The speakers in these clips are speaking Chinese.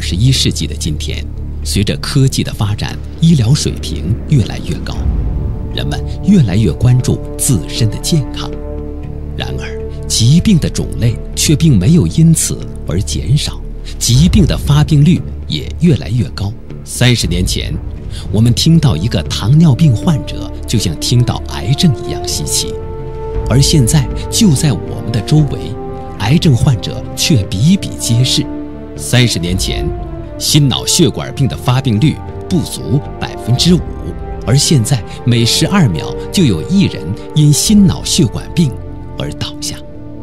21世纪的今天，随着科技的发展，医疗水平越来越高，人们越来越关注自身的健康。然而，疾病的种类却并没有因此而减少，疾病的发病率也越来越高。30年前，我们听到一个糖尿病患者，就像听到癌症一样稀奇，而现在就在我们的周围，癌症患者却比比皆是。30年前，心脑血管病的发病率不足5%，而现在每12秒就有1人因心脑血管病而倒下。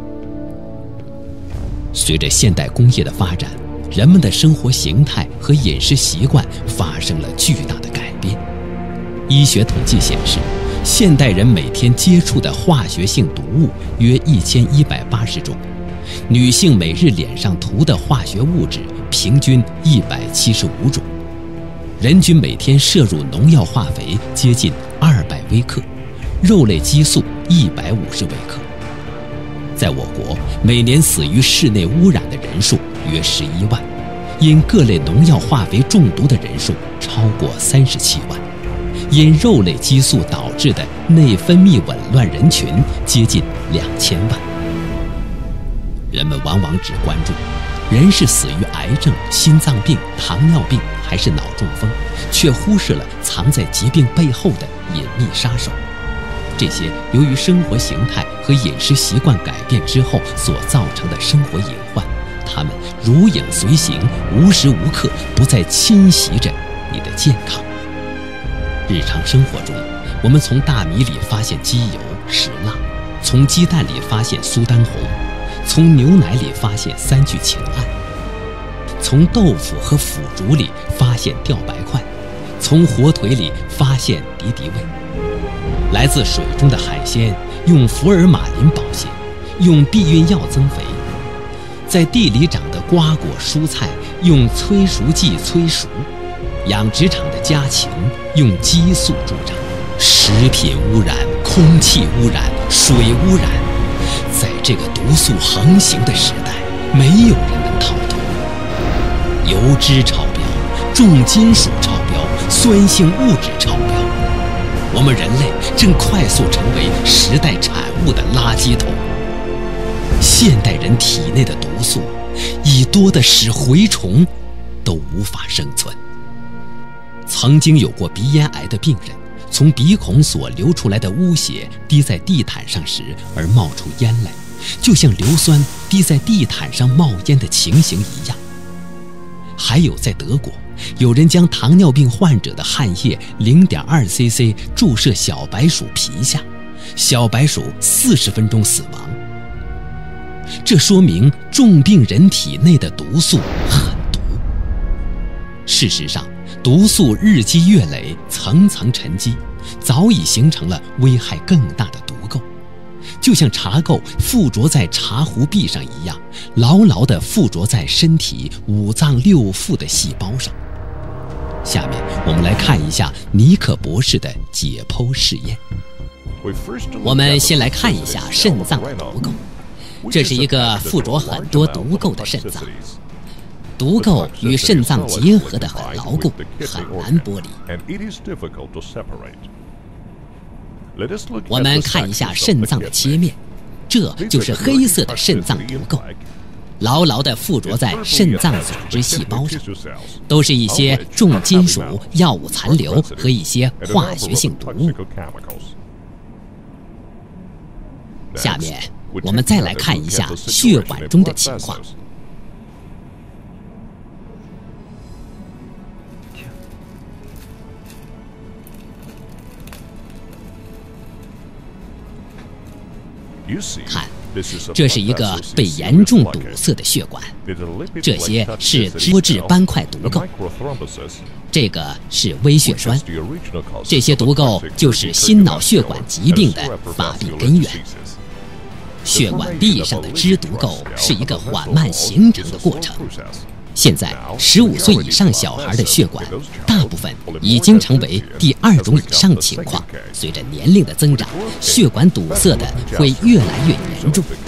随着现代工业的发展，人们的生活形态和饮食习惯发生了巨大的改变。医学统计显示，现代人每天接触的化学性毒物约1180种，女性每日脸上涂的化学物质平均175种，人均每天摄入农药化肥接近200微克，肉类激素150微克。在我国，每年死于室内污染的人数约11万，因各类农药化肥中毒的人数超过37万，因肉类激素导致的内分泌紊乱人群接近2000万。人们往往只关注人是死于癌症、心脏病、糖尿病还是脑中风，却忽视了藏在疾病背后的隐秘杀手。这些由于生活形态和饮食习惯改变之后所造成的生活隐患，它们如影随形，无时无刻不在侵袭着你的健康。日常生活中，我们从大米里发现机油、石蜡，从鸡蛋里发现苏丹红，从牛奶里发现3聚氰胺，从豆腐和腐竹里发现吊白块，从火腿里发现敌敌畏。来自水中的海鲜用福尔马林保鲜，用避孕药增肥；在地里长的瓜果蔬菜用催熟剂催熟；养殖场的家禽用激素助长。食品污染、空气污染、水污染，在这个毒素横行的时代，没有人能逃脱。油脂超标，重金属超标，酸性物质超标，我们人类正快速成为时代产物的垃圾桶。现代人体内的毒素已多得使蛔虫都无法生存。曾经有过鼻咽癌的病人，从鼻孔所流出来的污血滴在地毯上时而冒出烟来，就像硫酸滴在地毯上冒烟的情形一样。还有在德国，有人将糖尿病患者的汗液 0.2cc 注射小白鼠皮下，小白鼠40分钟死亡。这说明重病人体内的毒素很毒。事实上，毒素日积月累，层层沉积，早已形成了危害更大的毒垢，就像茶垢附着在茶壶壁上一样，牢牢地附着在身体5脏6腑的细胞上。下面我们来看一下尼克博士的解剖试验。我们先来看一下肾脏的毒垢，这是一个附着很多毒垢的肾脏。毒垢与肾脏结合得很牢固，很难剥离。我们看一下肾脏的切面，这就是黑色的肾脏毒垢，牢牢地附着在肾脏组织细胞上，都是一些重金属、药物残留和一些化学性毒物。下面我们再来看一下血管中的情况。看，这是一个被严重堵塞的血管，这些是多质斑块毒垢，这个是微血栓，这些毒垢就是心脑血管疾病的发病根源。血管壁上的脂毒垢是一个缓慢形成的过程。现在15岁以上小孩的血管大部分已经成为第2种以上情况，随着年龄的增长，血管堵塞的会越来越严重。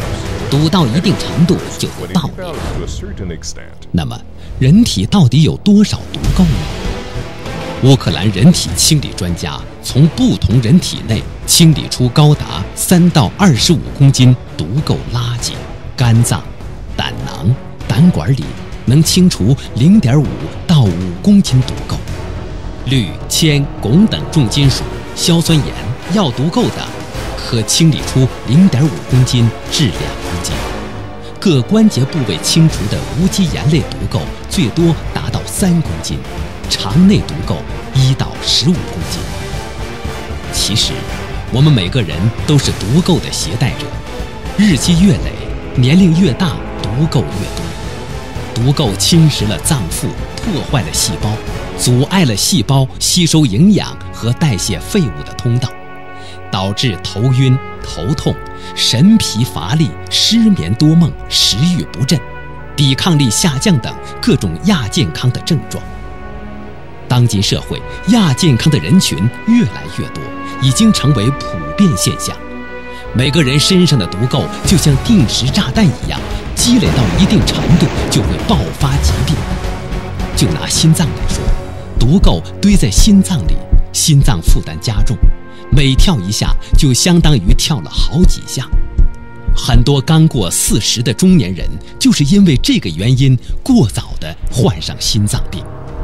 赌到一定程度就会爆裂。那么，人体到底有多少毒垢呢？乌克兰人体清理专家从不同人体内清理出高达3到25公斤毒垢垃圾，肝脏、胆囊、胆管里能清除0.5到5公斤毒垢，氯、铅、汞等重金属、硝酸盐、药毒垢等可清理出0.5公斤至2公斤，各关节部位清除的无机盐类毒垢最多达到3公斤，肠内毒垢1到15公斤。其实，我们每个人都是毒垢的携带者，日积月累，年龄越大，毒垢越多。毒垢侵蚀了脏腑，破坏了细胞，阻碍了细胞吸收营养和代谢废物的通道，导致头晕、头痛、神疲乏力、失眠多梦、食欲不振、抵抗力下降等各种亚健康的症状。当今社会，亚健康的人群越来越多，已经成为普遍现象。每个人身上的毒垢就像定时炸弹一样，积累到一定程度就会爆发疾病。就拿心脏来说，毒垢堆在心脏里，心脏负担加重，每跳一下就相当于跳了好几下。很多刚过40的中年人就是因为这个原因过早地患上心脏病。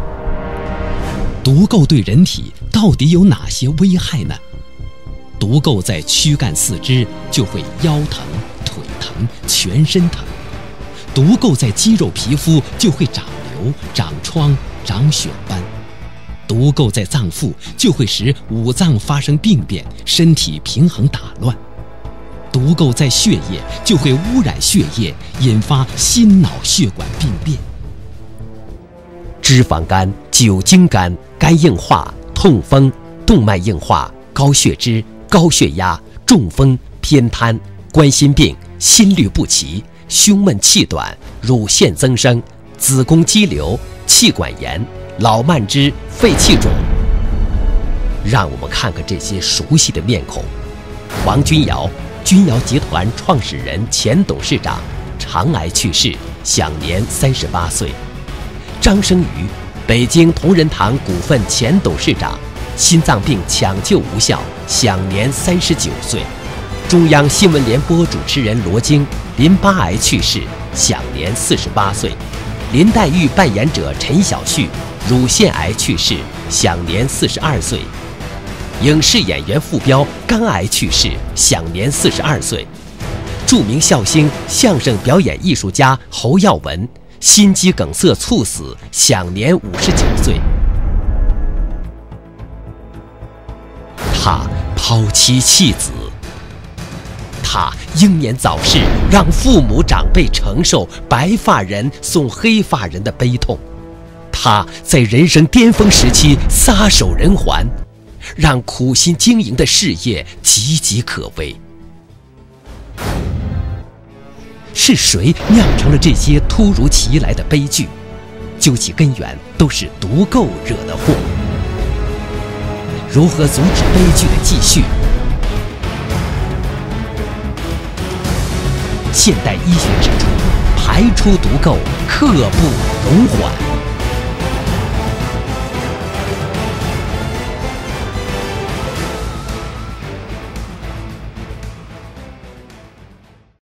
毒垢对人体到底有哪些危害呢？毒垢在躯干四肢就会腰疼、腿疼、全身疼；毒垢在肌肉皮肤就会长瘤、长疮、长血斑；毒垢在脏腑就会使五脏发生病变，身体平衡打乱；毒垢在血液就会污染血液，引发心脑血管病变。 脂肪肝、酒精肝、肝硬化、痛风、动脉硬化、高血脂、高血压、中风、偏瘫、冠心病、心律不齐、胸闷气短、乳腺增生、子宫肌瘤、气管炎、老慢支、肺气肿。让我们看看这些熟悉的面孔：王君尧，君尧集团创始人、前董事长，肠癌去世，享年38岁；张生瑜，北京同仁堂股份前董事长，心脏病抢救无效，享年39岁；中央新闻联播主持人罗京，淋巴癌去世，享年48岁；林黛玉扮演者陈小旭，乳腺癌去世，享年42岁；影视演员傅彪肝癌去世，享年42岁；著名笑星、相声表演艺术家侯耀文心肌梗塞猝死，享年59岁。他抛妻弃子，他英年早逝，让父母长辈承受白发人送黑发人的悲痛；他在人生巅峰时期撒手人寰，让苦心经营的事业岌岌可危。是谁酿成了这些突如其来的悲剧？究其根源，都是毒垢惹的祸。如何阻止悲剧的继续？现代医学指出，排出毒垢刻不容缓。